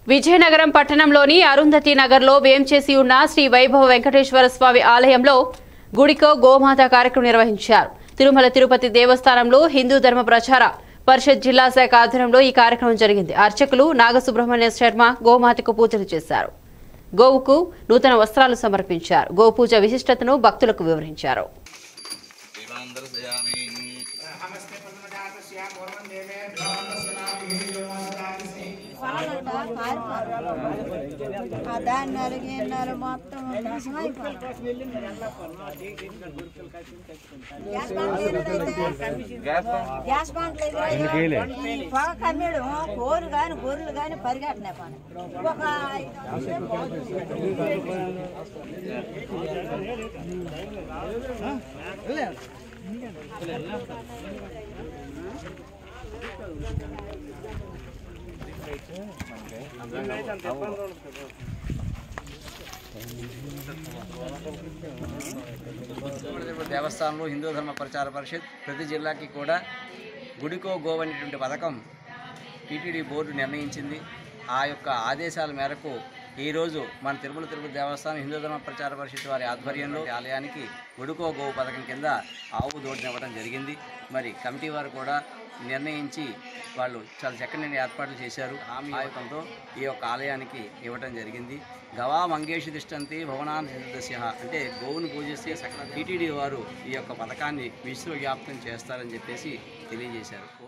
విజయనగరం పట్టణంలోని అరుంధతి నగర్లో వేంచేసి ఉన్న శ్రీ వైభవ వెంకటేశ్వర స్వామి ఆలయంలో గుడికో గోమాత కార్యక్రమం నిర్వహించారు. తిరుమల తిరుపతి దేవస్థానంలో హిందూ ధర్మ ప్రచార పరిషత్ జిల్లా శాఖ ఆధ్వర్యంలో ఈ కార్యక్రమం జరిగింది. అర్చకులు నాగసుబ్రహ్మణ్య శర్మ గోమాతకు పూజలు చేశారు. గోవుకు నూతన వస్త్రాలు సమర్పించారు. గోపూజ విశిష్టతను భక్తులకు వివరించారు. గ్యాస్ కమ్మేడు కోరు కానీ గొర్రెలు కానీ పరిగెట్టినాయి పని ఒక దేవస్థానంలో హిందూ ధర్మ ప్రచార పరిషత్ ప్రతి జిల్లాకి కూడా గుడికో గోవు అనేటువంటి పథకం టీటీడీ బోర్డు నిర్ణయించింది. ఆ యొక్క ఆదేశాల మేరకు ఈరోజు మన తిరుమల తిరుపతి దేవస్థానం హిందూ ధర్మ ప్రచార పరిషత్ వారి ఆధ్వర్యంలో ఆలయానికి గుడికో గోవు పథకం కింద ఆవు దోడినివ్వడం జరిగింది. మరి కమిటీ వారు కూడా నిర్ణయించి వాళ్ళు చాలా చక్కని ఏర్పాట్లు చేశారు. హామీ ఆయుతంతో ఈ యొక్క ఆలయానికి ఇవ్వడం జరిగింది. గవా మంగేషు తిష్టంతి భవనాన్ సిద్ధస్య అంటే గోవును పూజిస్తే సకల టీటీడీ వారు ఈ యొక్క పథకాన్ని విశ్వవ్యాప్తం చేస్తారని చెప్పేసి తెలియజేశారు.